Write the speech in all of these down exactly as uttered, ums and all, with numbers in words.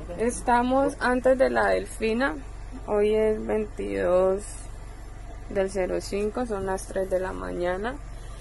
Estamos antes de la Delfina, hoy es veintidós del cero cinco, son las tres de la mañana.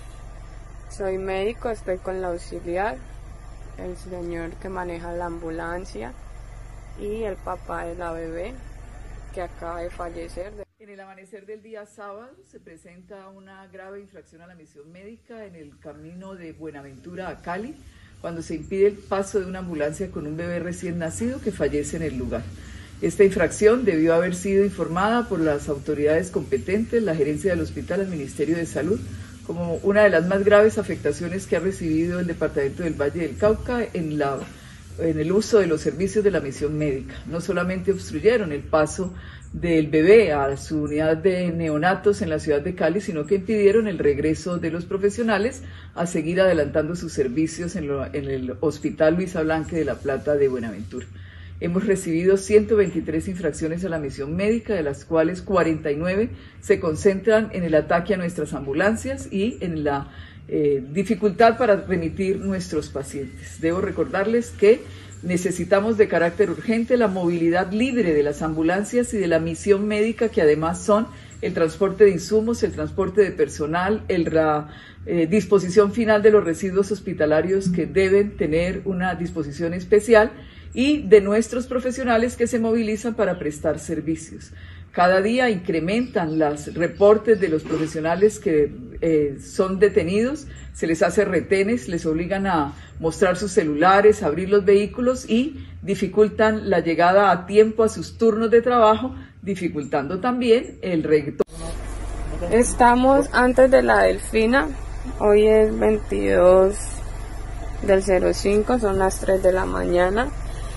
Soy médico, estoy con la auxiliar, el señor que maneja la ambulancia y el papá de la bebé que acaba de fallecer. En el amanecer del día sábado se presenta una grave infracción a la misión médica en el camino de Buenaventura a Cali, cuando se impide el paso de una ambulancia con un bebé recién nacido que fallece en el lugar. Esta infracción debió haber sido informada por las autoridades competentes, la gerencia del hospital, al Ministerio de Salud, como una de las más graves afectaciones que ha recibido el departamento del Valle del Cauca en, la, en el uso de los servicios de la misión médica. No solamente obstruyeron el paso del bebé a su unidad de neonatos en la ciudad de Cali, sino que impidieron el regreso de los profesionales a seguir adelantando sus servicios en, lo, en el Hospital Luisa Blanque de La Plata de Buenaventura. Hemos recibido ciento veintitrés infracciones a la misión médica, de las cuales cuarenta y nueve se concentran en el ataque a nuestras ambulancias y en la eh, dificultad para remitir nuestros pacientes. Debo recordarles que necesitamos de carácter urgente la movilidad libre de las ambulancias y de la misión médica, que además son el transporte de insumos, el transporte de personal, el, la eh, disposición final de los residuos hospitalarios, que deben tener una disposición especial, y de nuestros profesionales que se movilizan para prestar servicios. Cada día incrementan los reportes de los profesionales que eh, son detenidos, se les hace retenes, les obligan a mostrar sus celulares, a abrir los vehículos y dificultan la llegada a tiempo a sus turnos de trabajo, dificultando también el retorno. Estamos antes de la Delfina, hoy es veintidós del cero cinco, son las tres de la mañana.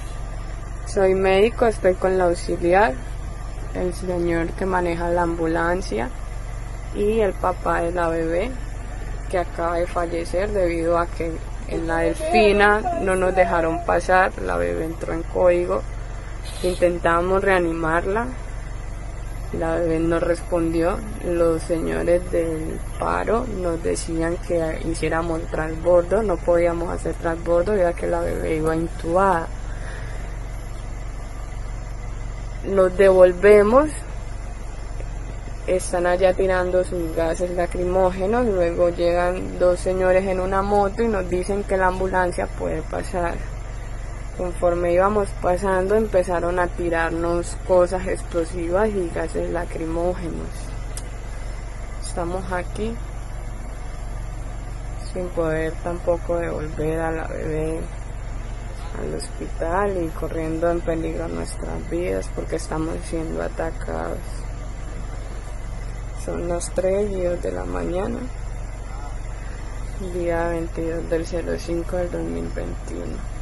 Soy médico, estoy con la auxiliar, el señor que maneja la ambulancia y el papá de la bebé que acaba de fallecer debido a que en la Delfina no nos dejaron pasar, la bebé entró en código, intentamos reanimarla, la bebé no respondió, los señores del paro nos decían que hiciéramos transbordo, no podíamos hacer transbordo ya que la bebé iba intubada. Los devolvemos, están allá tirando sus gases lacrimógenos, luego llegan dos señores en una moto y nos dicen que la ambulancia puede pasar. Conforme íbamos pasando empezaron a tirarnos cosas explosivas y gases lacrimógenos. Estamos aquí sin poder tampoco devolver a la bebé al hospital y corriendo en peligro nuestras vidas porque estamos siendo atacados. Son las tres y dos de la mañana, día veintidós del cero cinco del dos mil veintiuno.